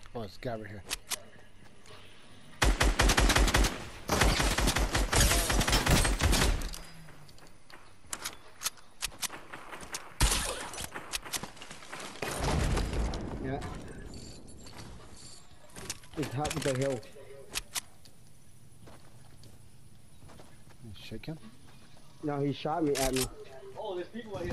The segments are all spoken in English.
Oh, it's a guy right here. Yeah. He's top of the hill. Shake him. No, he shot me at me. Oh, there's people right here.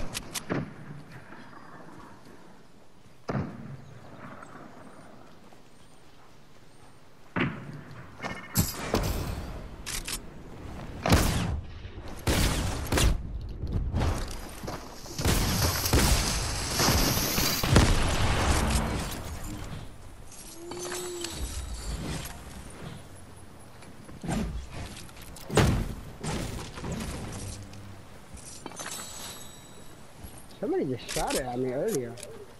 Somebody just shot it at me earlier.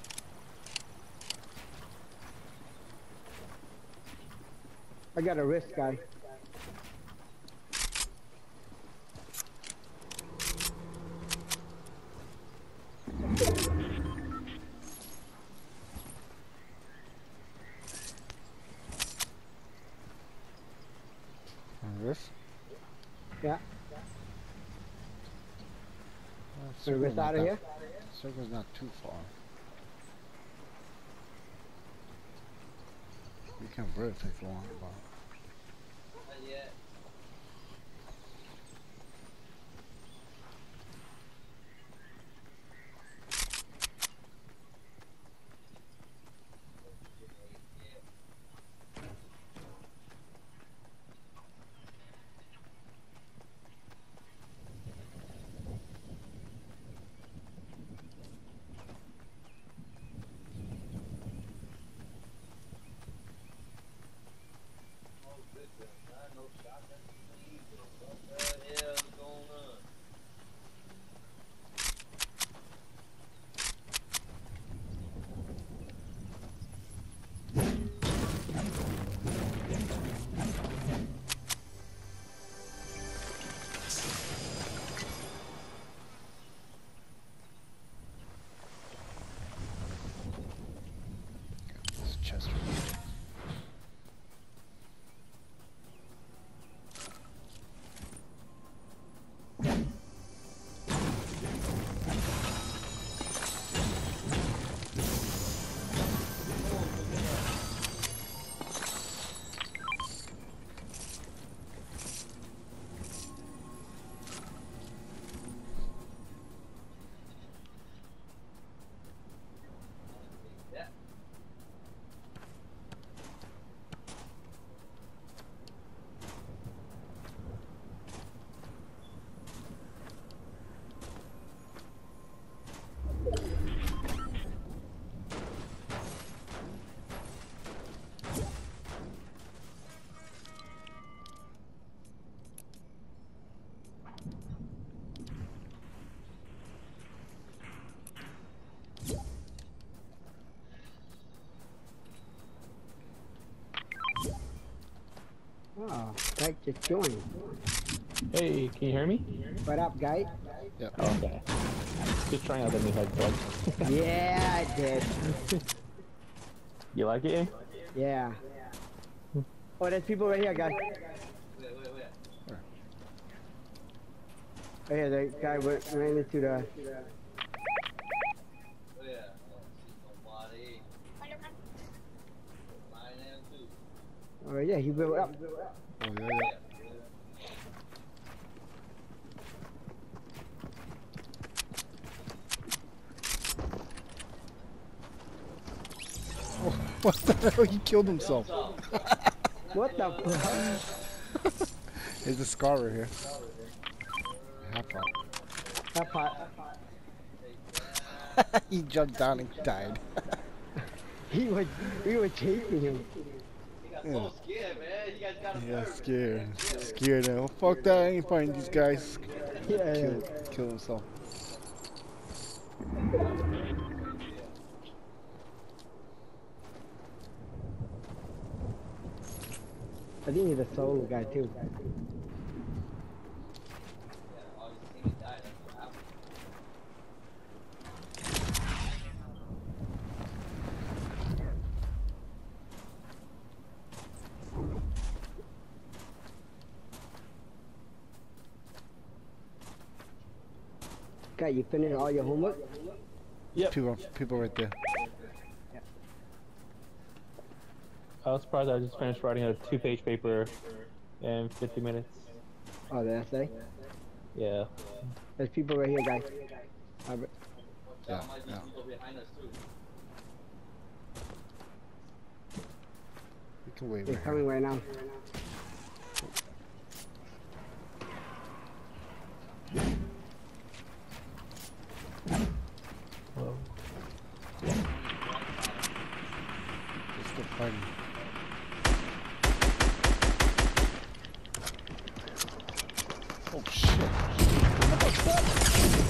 I got a wrist guy. This? Yeah. So wrist out of here? Circle's not too far. You can breathe if you want, but... Not yet. This chest. Oh, guy just joined. Hey, can you hear me? What up, guy? Yep. Okay. Just trying out the new headset. Yeah, I did. You like it? Yeah. Oh, there's people right here, guy. Where? Right here, the guy ran into the... Where? Nobody. Mine am too. Oh, yeah, he blew up. Oh, yeah, yeah. Oh, what the hell? He killed himself. What the fuck? There's a scar right here. Half pot. That pot. He jumped down and died. We were chasing him. He got so scared, man. You guys got him Yeah, nervous. scared. Scared now. Fuck that, I ain't fighting these guys. Yeah, Kill himself. I think he's a solo guy too. Yeah, all you see me die, that's what happened. Guy, you finished all your homework? Yep. People right there. I was surprised I just finished writing a 2-page paper in 50 minutes. Oh, did I say? Yeah. There's people right here, guys. Albert. Watch out, might be people behind us too. We can wait. They're Right coming here. right now. Whoa. They're still fighting. Oh shit! What the fuck?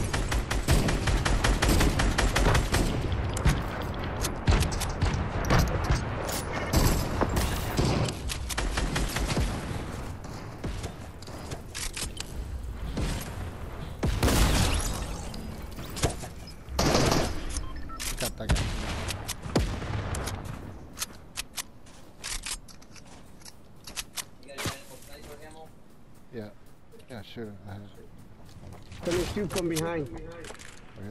Got that guy. You got any sniper ammo? Yeah. Yeah, sure. I have. Coming shoot from behind. Oh, yeah.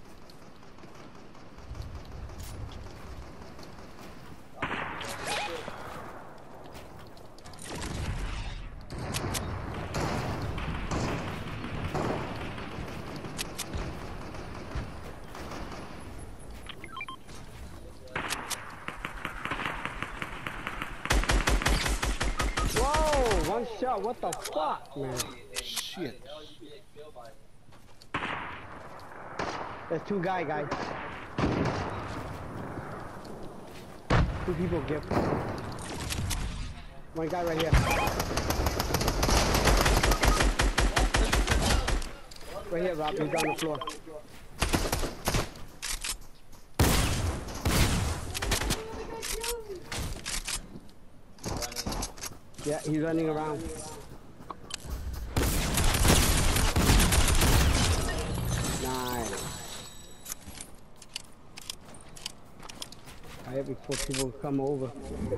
Whoa! One shot. What the fuck, man? Shit. There's two guys. Two people get. One guy right here. Right here, Rob. He's on the floor. Yeah, he's running around. Nice. I have before people come over.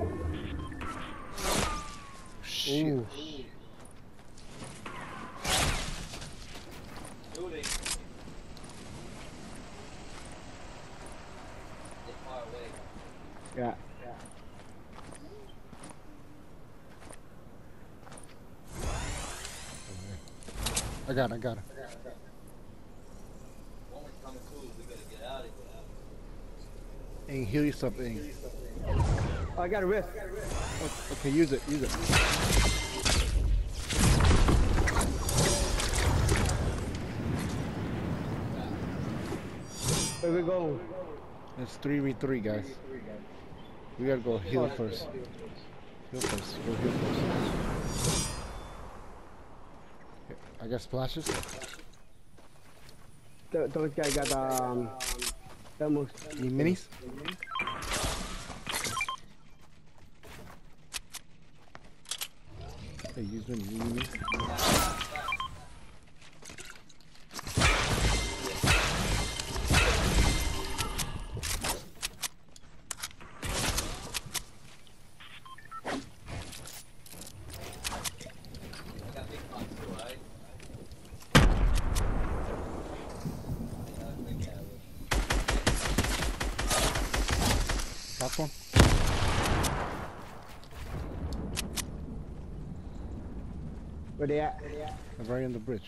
Shit. Ooh. Shooting. They're far away. Yeah. I got it. One was coming too. We gotta get out of here. Aang, heal yourself, Aang. Oh, I got a rift. Okay, use it. Where we going? It's 3v3, guys. We gotta go heal first. Go heal first. Okay, I got splashes. Those guys got almost. Any minis? Hey, use minis. I got big pots too, right? Last one. Where they at? I'm right on the bridge.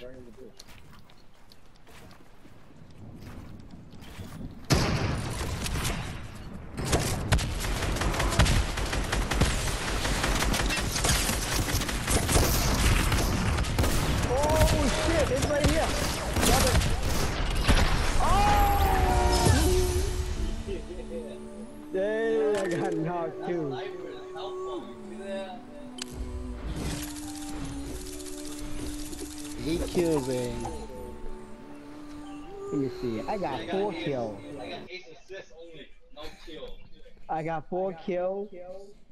Oh shit! It's right here. Love it. Oh! Dang, I got knocked too. Sniper is helpful. You see that? 8 kills, Aang. Let me see. I got 4 kills. I got 8 assists only, no kill. I got 4 kills.